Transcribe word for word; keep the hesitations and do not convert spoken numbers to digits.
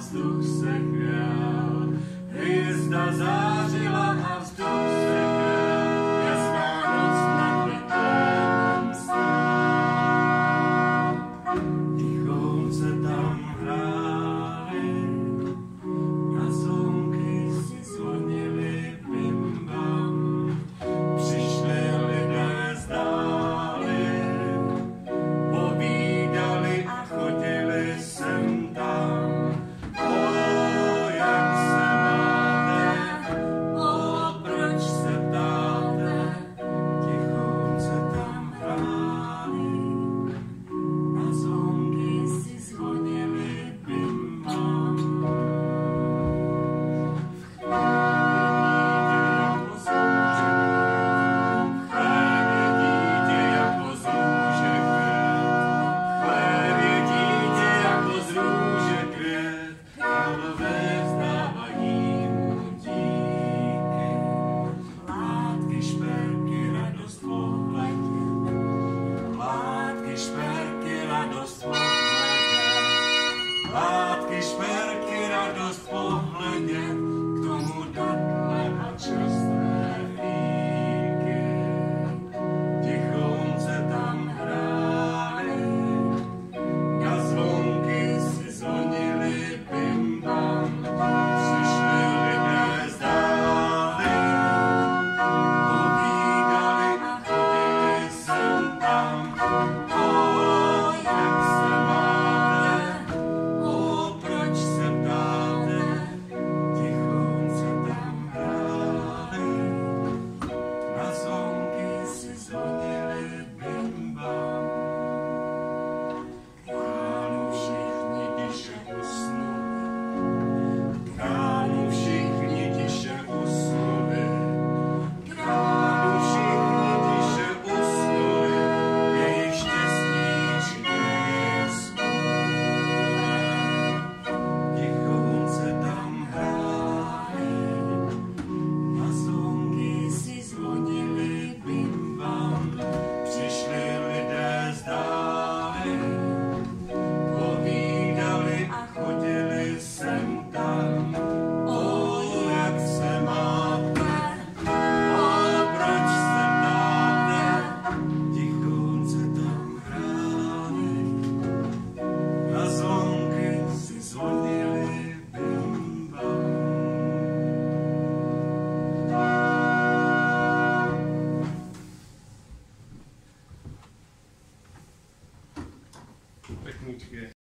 vzduch se chvěl, hvězda zářila a vzduch se chvěl, jasná noc nad Betlémem stál. Tichouce tam hráli, na zvonky si zvonili bimbam, přišli lidé z dály, povídali a chodili sem tam. O, jak se máte, o, proč se ptáte, tichouce tam hráli, na zvonky si zvonili bimbam. Látky, šperky, radost v pohledě, k tomu datle a čerstvé fíky. Tichounce tam hráli, na zvonky si zvonili bimbam, přišli lidé z dály, povídali a chodili sem tam. O, jak se máte, o, proč se ptáte, tichouce tam hráli, na zvonky si zvonili bimbam. Králu všichni tiše usnuli, králu všichni tiše usnuli, králu všichni tiše usnuli, jejich štěstí jejich smůle. Tichounce tam hráli, na zvonky si zvonili bimbam, přišli lidé z dály, povídali a chodili sem tam. O, jak se máte, o, proč se ptáte, tichounce tam hráli, na zvonky si zvonili bimbam. Pěkničky.